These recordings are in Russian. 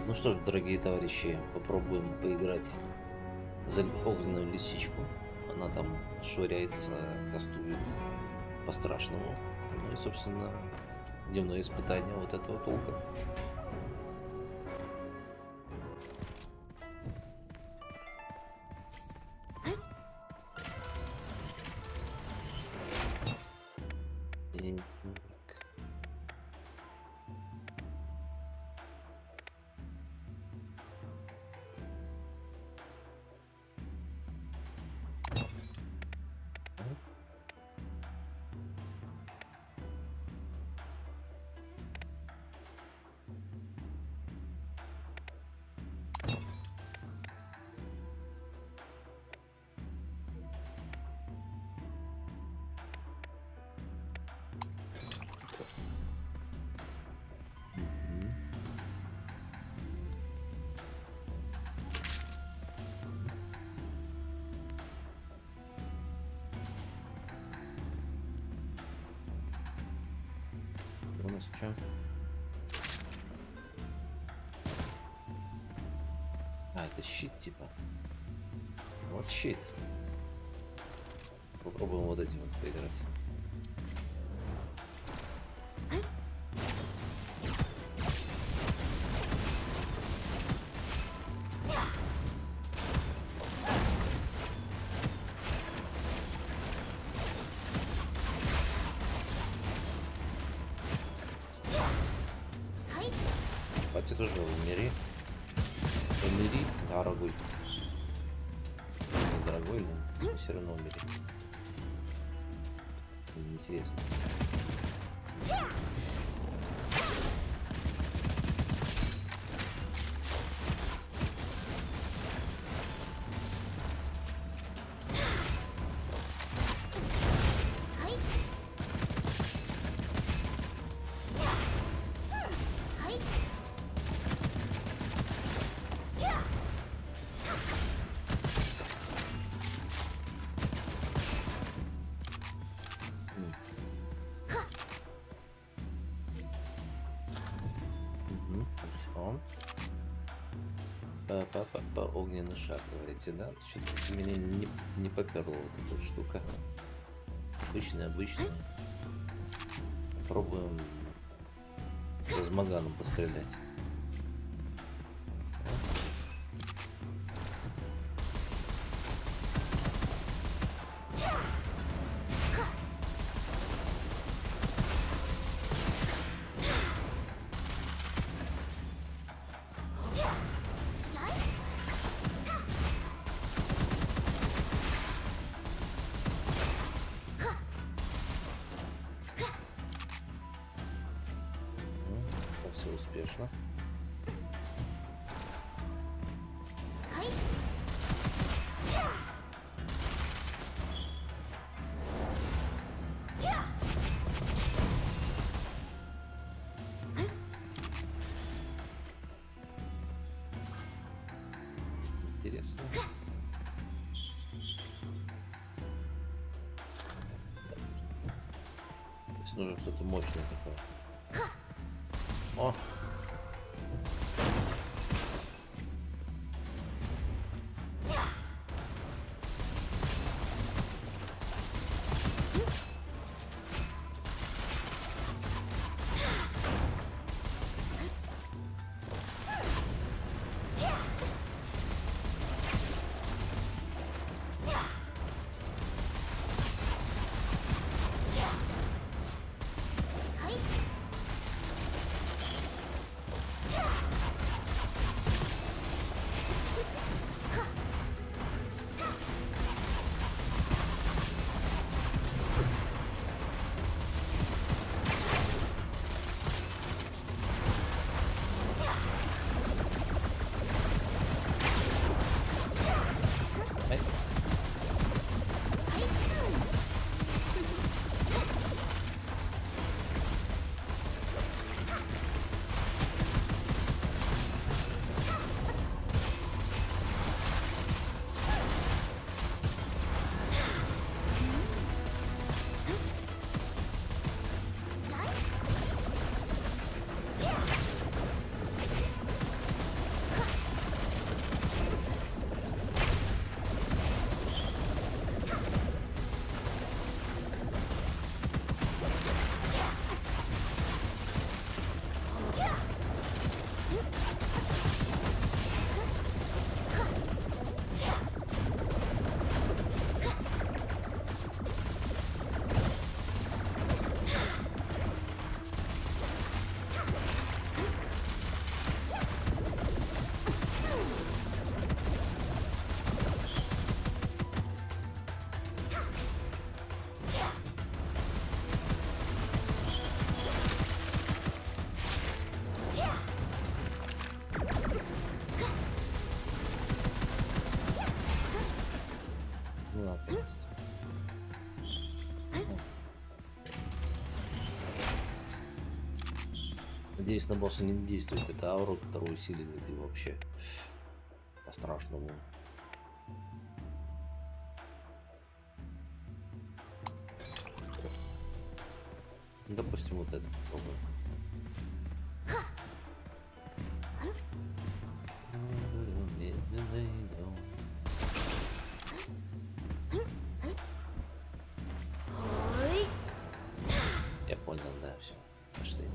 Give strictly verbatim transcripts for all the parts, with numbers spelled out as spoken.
Ну что ж, дорогие товарищи, попробуем поиграть за огненную лисичку. Она там швыряется, кастует по-страшному. Ну и, собственно, дневное испытание вот этого толка. И... У нас что? А, это щит типа. Вот щит. Попробуем вот этим вот поиграть. Кстати, тоже умери. Умери, дорогой. Не дорогой, но все равно умери. Интересно. По огненный шаг, говорите, да? Что-то меня не, не поперло вот эта штука. Обычная, обычная. Попробуем размаганом пострелять. Успешно. Интересно. То есть нужно что-то мощное такое. О! Надеюсь, на босса не действует эта аура, которая усиливает его вообще по-страшному. Допустим, вот это попробуем. Медленно идем. Я понял, да, все. Пошли.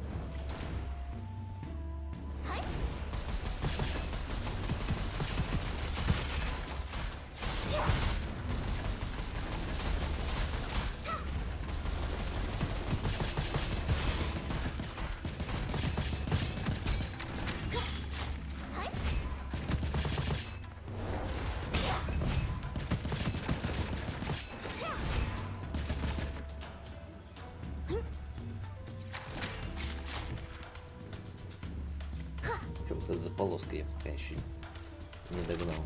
Что-то за полоской я пока еще не догнал.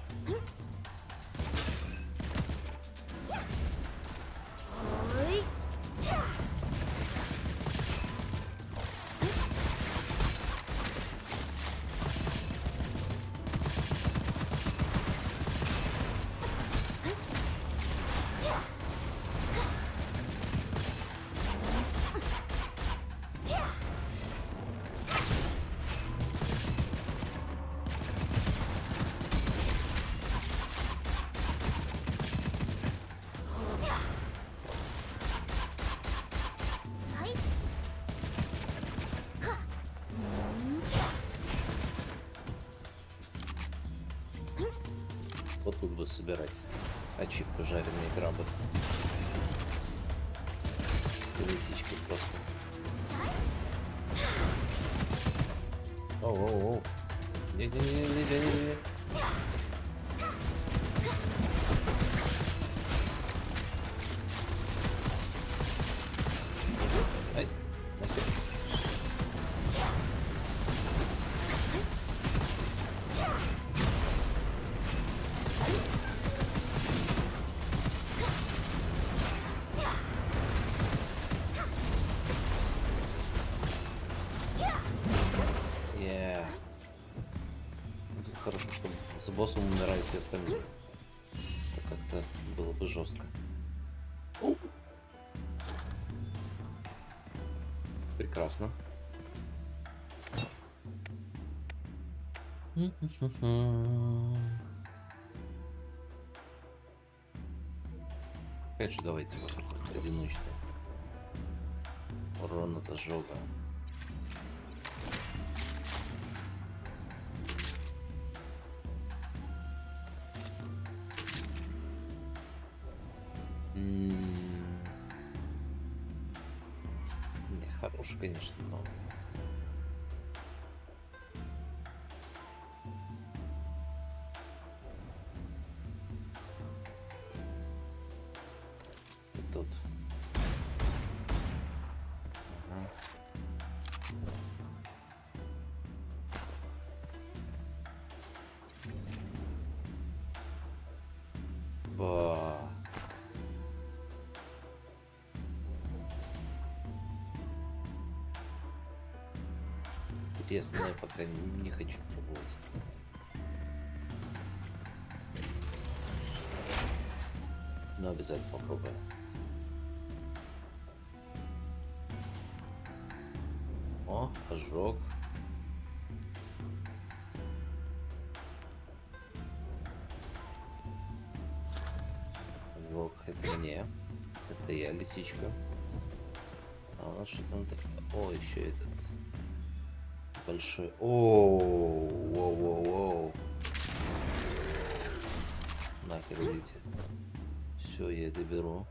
Вот тут буду собирать ачивку жареные крабы. Лисички просто. Оу-оу-оу. Не-не-не-не-не-не. Ай, нахер. Yeah. Тут хорошо, что с боссом умирают все остальные. Это как-то было бы жестко. О! Прекрасно. Опять же, давайте вот это вот одиночное. Урон от ожога. Не, хороший, конечно, но... Тут. Ага. Ба. Интересно, я пока не, не хочу пробовать. Но обязательно попробую. О, ожог. Ожог, это мне. Это я, лисичка. А у нас что там такое? О, еще этот большой. О, воу, воу, воу. Нахер идите. Все, я это беру.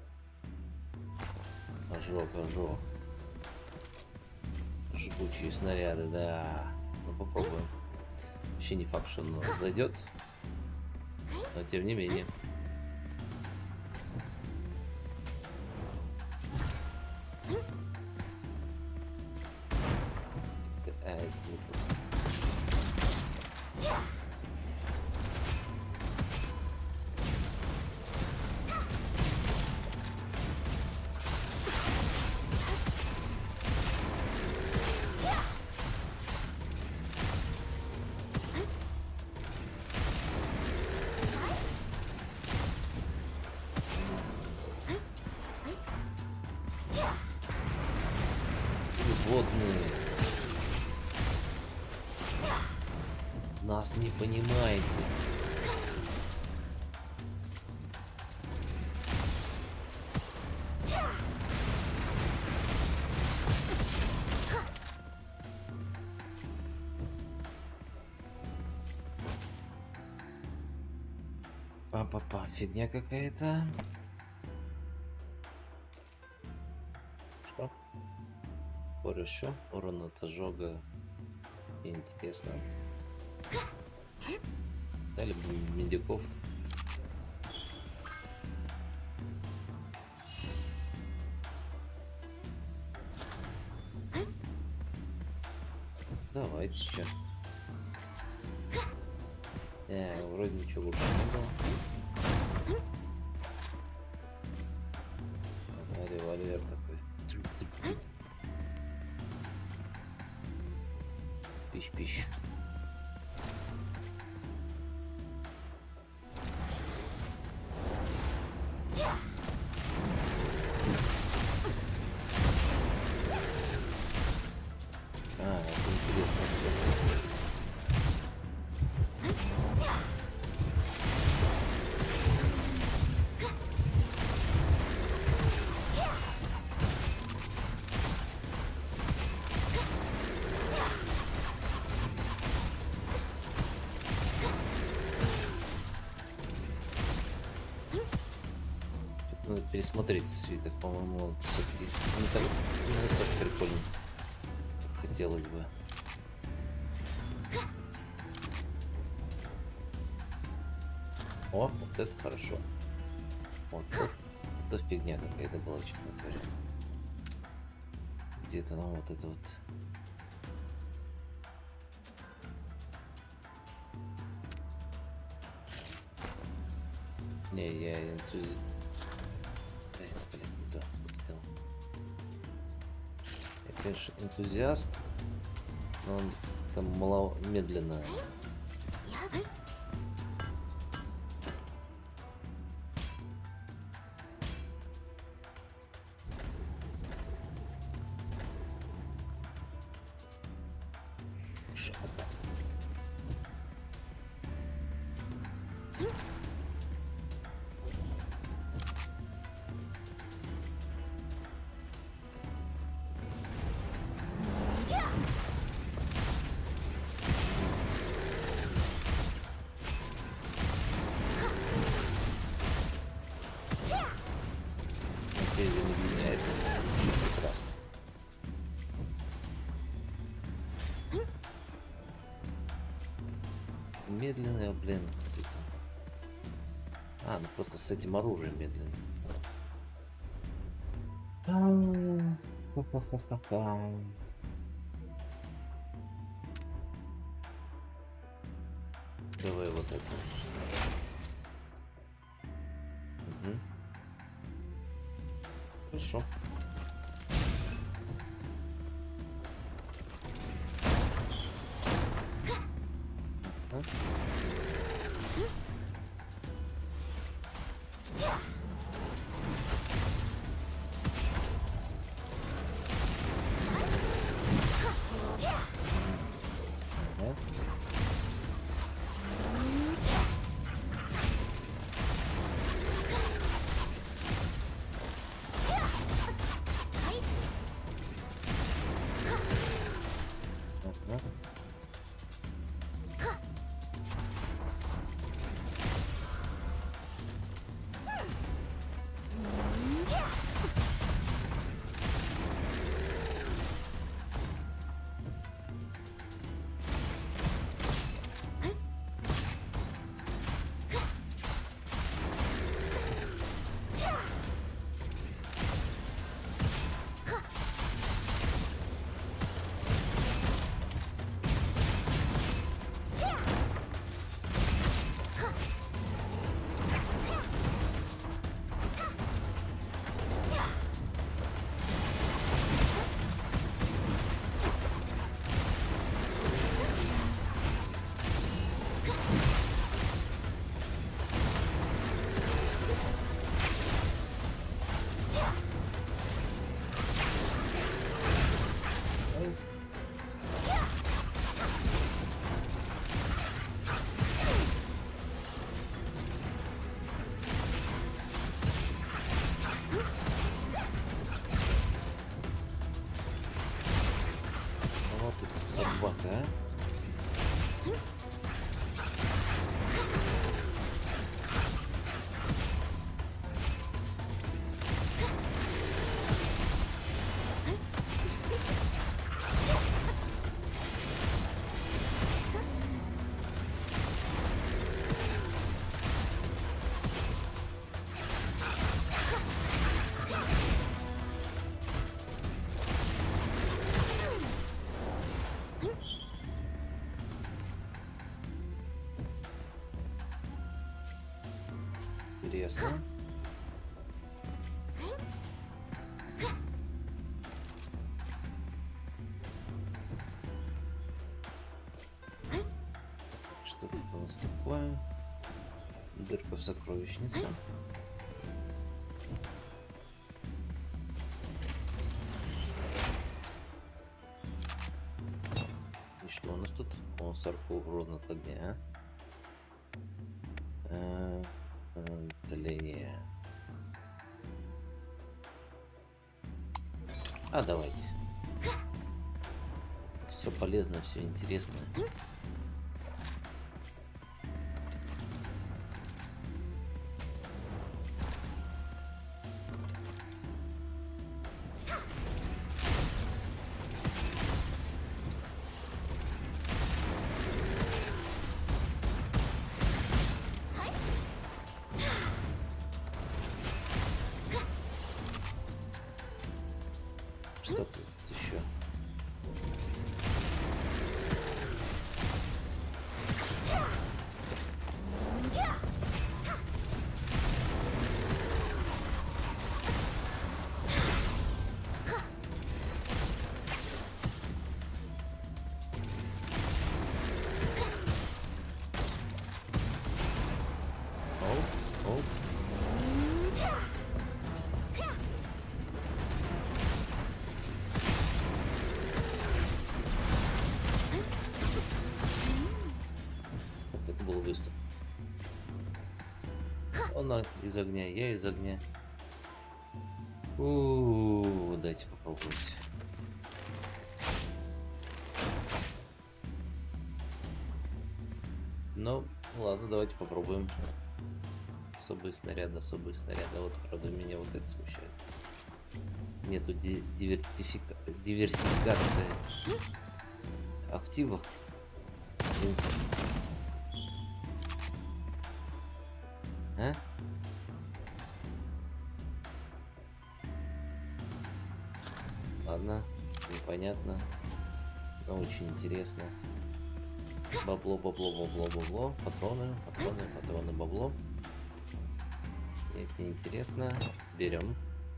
Ожог, ожог. Жгучие снаряды, да. Ну попробуем. Вообще не факт, что он зайдет. Но тем не менее. А, это не то. Нас не понимаете. Па-па-па, фигня какая-то. Что? Хорошо. Урон от ожога. Интересно. Дали бы медиков. Давайте что. Э, вроде ничего лучше не было. А, револьвер такой. Пищ-пищ. А, это интересно, кстати. Надо пересмотреть свиток, по-моему, он все-таки не, так, не настолько прикольный, как хотелось бы. О, вот это хорошо. Вот это, это фигня какая-то была, честно говоря. Где-то нам вот это вот. Не, я энтузи... Это, блин, не то сделал. Я, конечно, энтузиаст, но он там мало медленно. Прекрасно. Медленный, блин, с этим. А, ну просто с этим оружием медленно. Давай вот это. Угу. Хорошо. А? Ага. Ага. Да? Интересно. Что тут у нас такое? Дырка в сокровищнице. И что у нас тут? О, сорок урона от огня. Э, э, Тление. А давайте. Все полезно, все интересно. Что тут еще? Оп, оп. Это был выступ. Он из огня, я из огня. У-у-у, дайте попробовать. Ну, ладно, давайте попробуем. Особые снаряды, особые снаряды. Вот, правда, меня вот это смущает. Нету ди дивертифика диверсификации активов. А? Ладно, непонятно, но очень интересно. Бабло, бабло, бабло, бабло, патроны, патроны, патроны, бабло. Это неинтересно. Берем.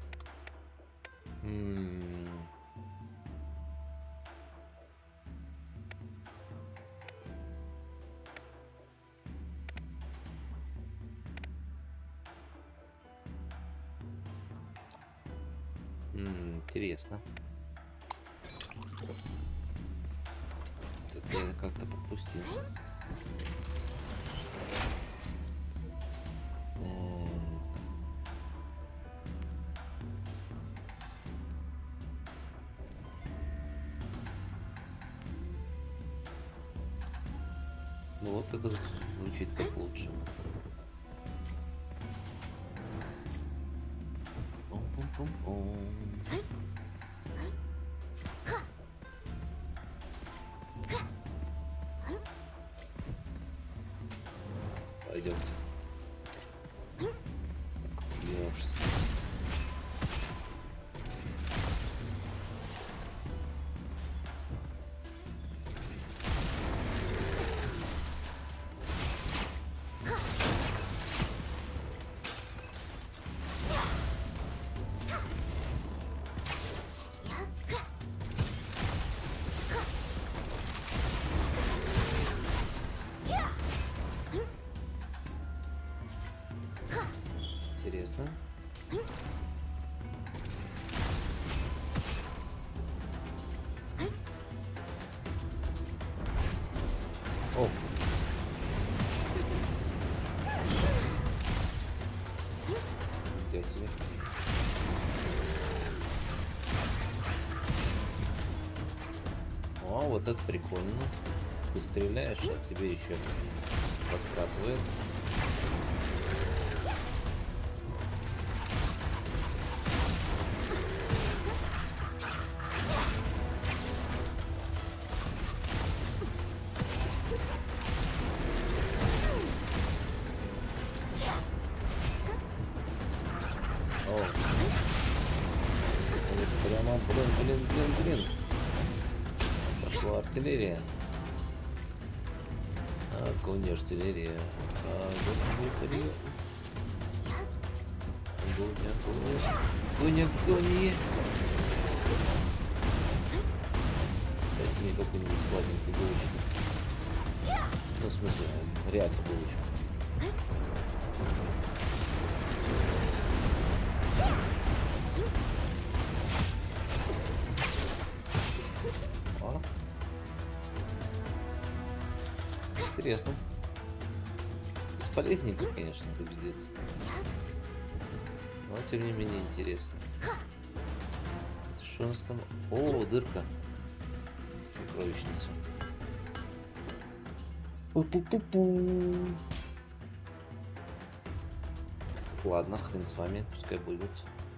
М-м-м. М-м, интересно. Это я как-то пропустил. Ну вот это звучит как лучше. Пум-пум-пум-пум. Пойдемте. Смеешься. Интересно. О! Нифига себе. О, вот Вот это прикольно. Ты стреляешь, а тебе еще подкатывает. О, прямо, блин, блин, блин, блин. Пошла артиллерия. Огонь, артиллерия. Огонь, артиллерия. Огонь, огонь, огонь, огонь. Дайте мне какую-нибудь сладенькую булочку. Ну, в смысле, реально булочку. О. Интересно. Бесполезненько, конечно, выглядит. Но тем не менее интересно. Это что у нас там? О, дырка. Сокровищница. Пу-пу-пу-пу. Ладно, хрен с вами, пускай будет.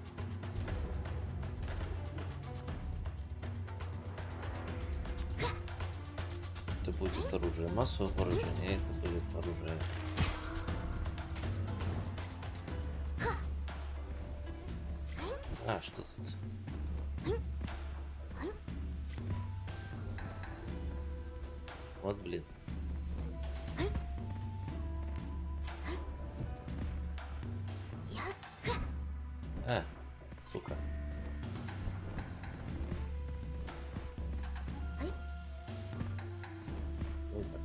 Это будет оружие массового поражения, это будет оружие. А, что тут? Вот, блин. А, сука. Вот так.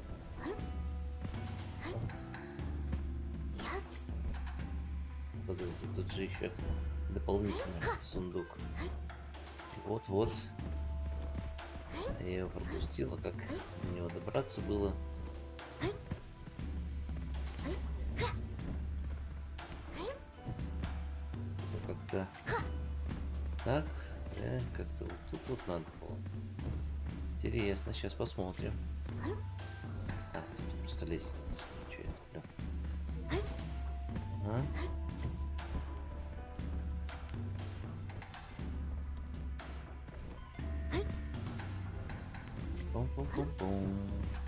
Подожди, тут же еще дополнительный сундук. Вот-вот. Я его пропустила, как до него добраться было. Как-то так, да, как-то вот тут вот надо было. Интересно, сейчас посмотрим. А, тут просто лестница. Че я туплю? А? Пум-пум-пум-пум.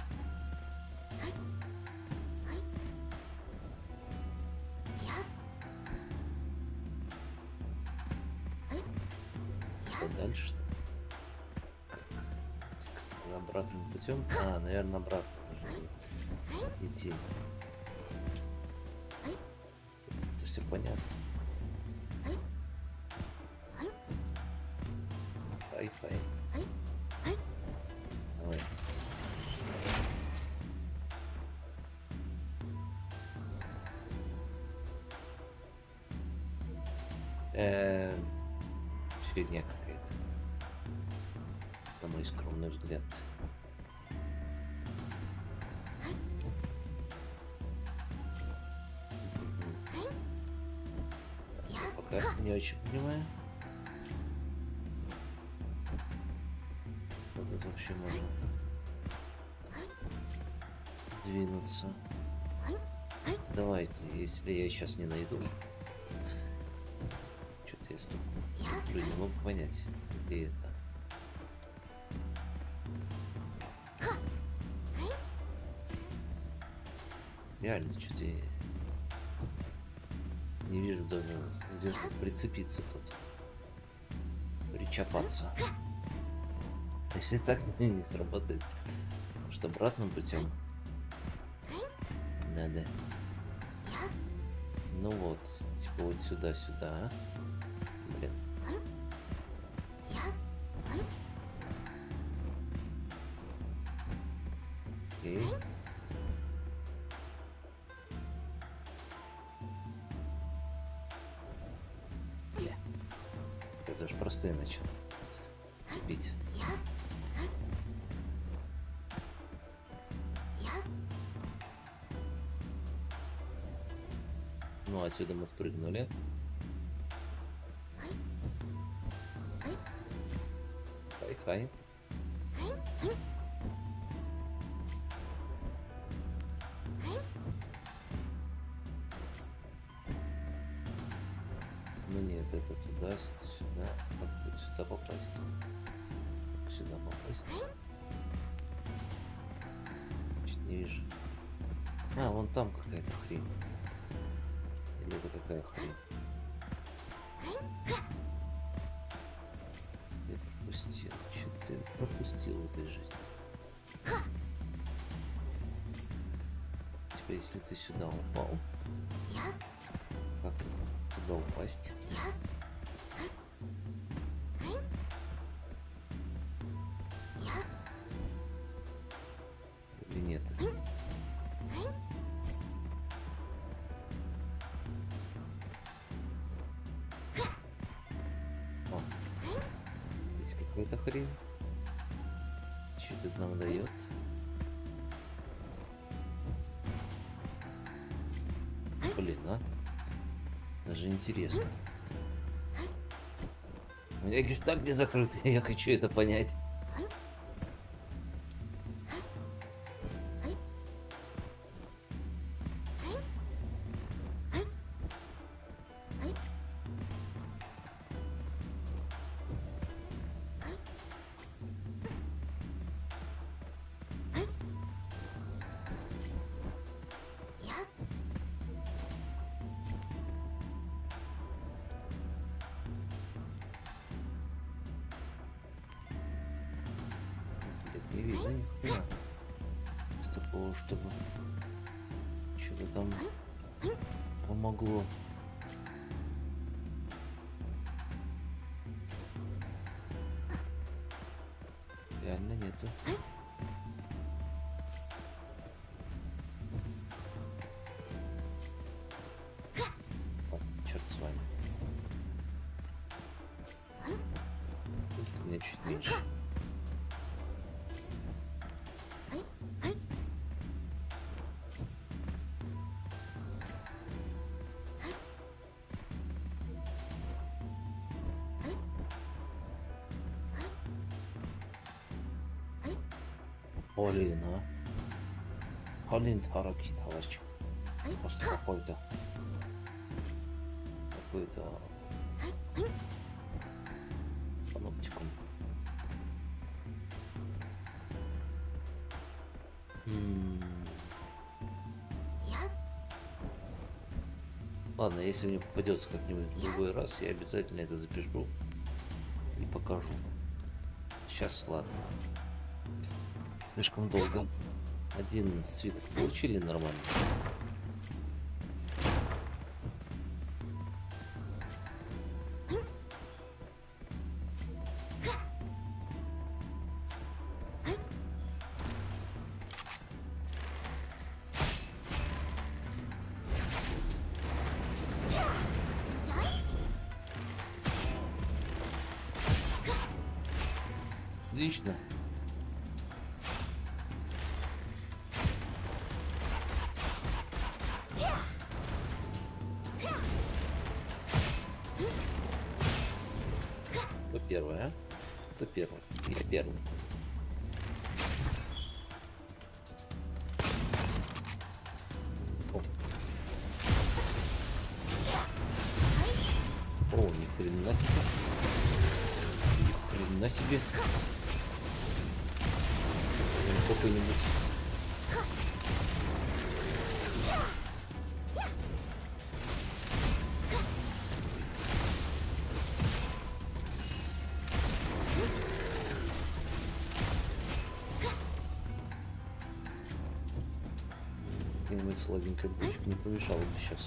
Дальше что? Обратным путем? А, наверное, обратно нужно идти. Это все понятно. Хай-фай. Давайте. Эээ, фигня какая-то. На мой скромный взгляд. Пока не очень понимаю. Вот тут вообще можно двинуться. Давайте, если я сейчас не найду. Что-то я столько не могу понять, где это. Реально, что-то я не вижу даже, где прицепиться тут. Причапаться. Если так не сработает, может обратным путем надо. Ну вот, типа вот сюда-сюда. Блин. Окей. Это же простые начал бить. Ну, отсюда мы спрыгнули. Хай-хай. Ну нет, это туда, сюда. Как будет сюда попасть? Как сюда попасть? Чуть не вижу. А, вон там какая-то хрень. Или это какая хрень? Я пропустил. Что ты пропустил в этой жизни? Типа, если ты сюда упал, как туда упасть? Или нет? О, есть какая-то хрень. Что это нам дает? Блин, а? Даже интересно. У меня гештальт не закрыт, я хочу это понять. Не видно нихуя. С такого, чтобы что-то там помогло. Реально нету. Ладно, черт с вами. Тут у меня чуть меньше. Блин, а? Блин, тараки, товарищ. Просто какой-то... Какой-то... Паноптикум. М-м. Ладно, если мне попадется как-нибудь в другой раз, я обязательно это запишу и покажу. Сейчас, ладно. Слишком долго. Один свиток получили нормально. Отлично. Кто первый, а? Кто первый? Я первый. О, О ни хрена себе. Ни хрена себе. Какой-нибудь. Какая-нибудь сладенькая булочка не помешала бы сейчас.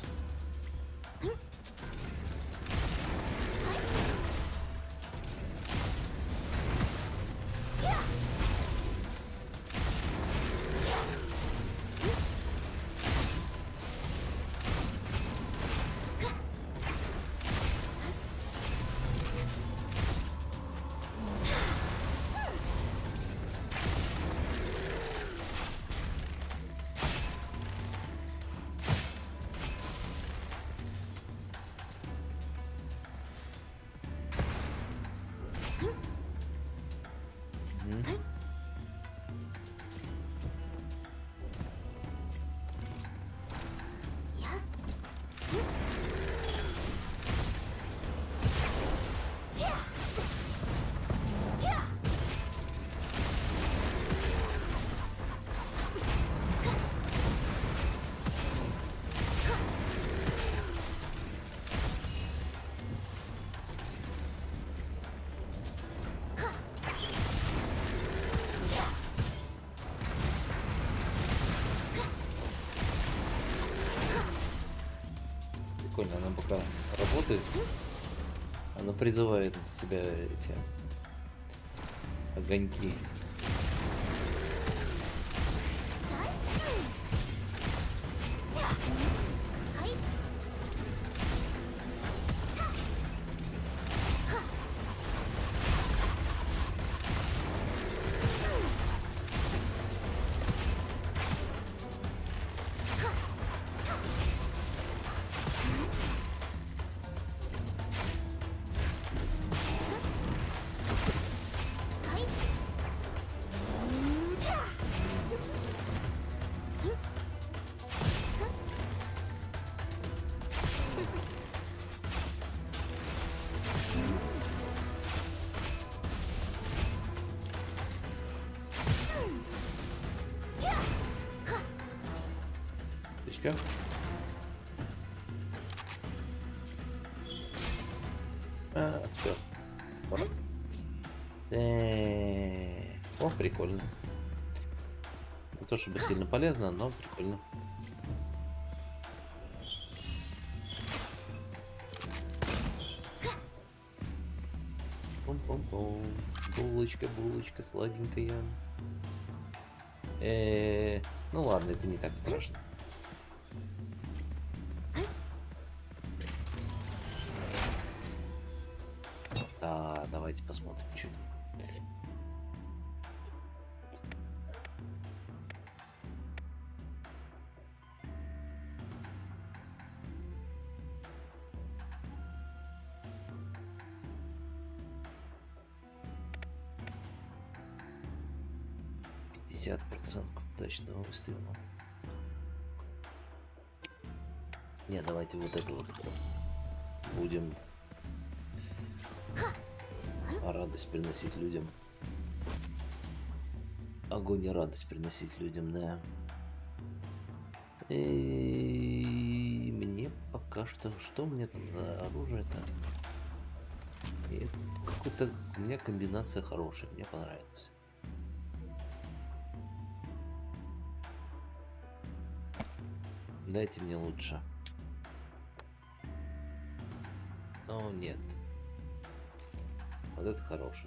Прикольно, она пока работает, она призывает от себя эти огоньки. Птичка. А, все. Пора. Э, О, прикольно. Не то чтобы сильно полезно, но прикольно. Пум-пум-пум. Булочка, булочка, сладенькая. Э, ну ладно, это не так страшно. Да, давайте посмотрим, что там. пятьдесят процентов удачного выстрела. Не, давайте вот это вот будем радость приносить людям. Огонь и радость приносить людям, да. И мне пока что... Что мне там за оружие-то? Это какой-то... У меня комбинация хорошая, мне понравилась. Дайте мне лучше. Но нет. Вот это хорошее.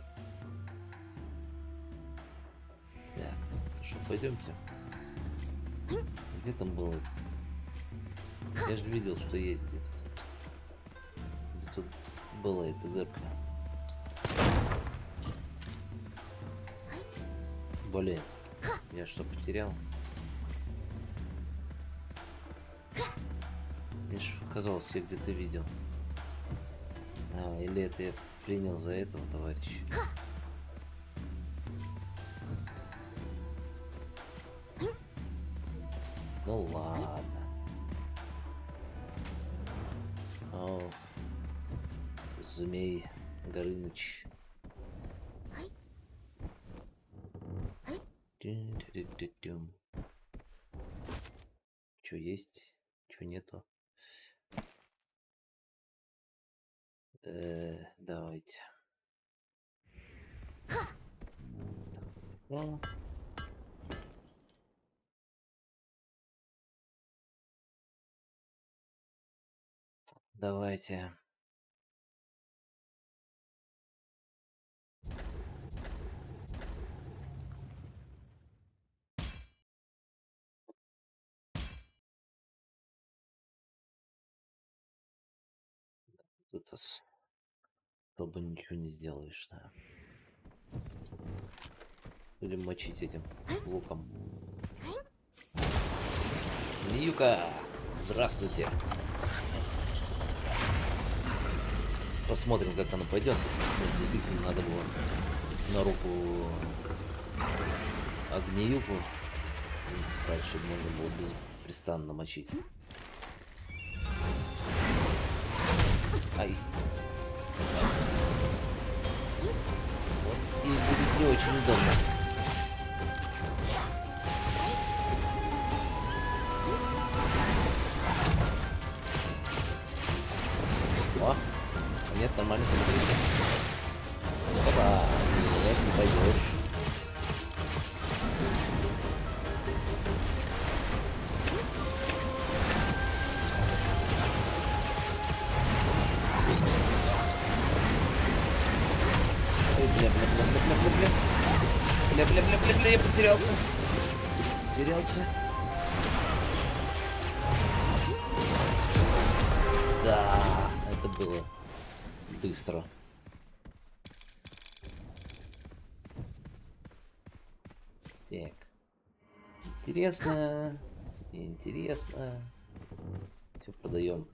Так, хорошо, пойдемте. Где там был этот? Я же видел, что есть где-то тут. Где тут была эта дырка. Блин, я что, потерял? Мне же казалось, я где-то видел. А, или это я принял за этого товарища? Ну ладно. О, Змей Горыныч. Что есть? Что нету? Э, давайте. Ну. Давайте. Тут особо ничего не сделаешь, да. Будем мочить этим луком. Миюка! Здравствуйте! Посмотрим, как она пойдет. Ну, действительно, надо было на руку огнеюку. Дальше можно было беспрестанно мочить. Ай. Вот. И будет не очень удобно. О, нет, нормально смотрите. Опа, нет, не пойдешь. потерялся. Потерялся. Да, это было быстро. Так. Интересно. Интересно. Все продаем.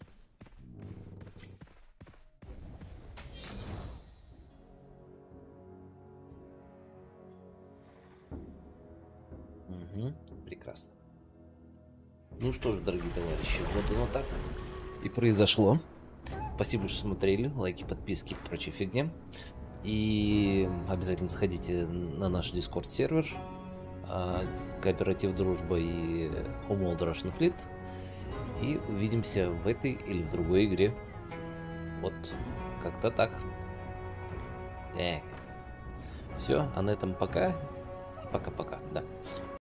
Угу, прекрасно. Ну что ж, дорогие товарищи, вот оно так и произошло. Спасибо, что смотрели. Лайки, подписки и прочая фигня. И обязательно заходите на наш Discord сервер. Кооператив Дружба и Homeworld Russian Fleet. И увидимся в этой или в другой игре. Вот как-то так. Так. Все, а на этом пока. Пока-пока, да.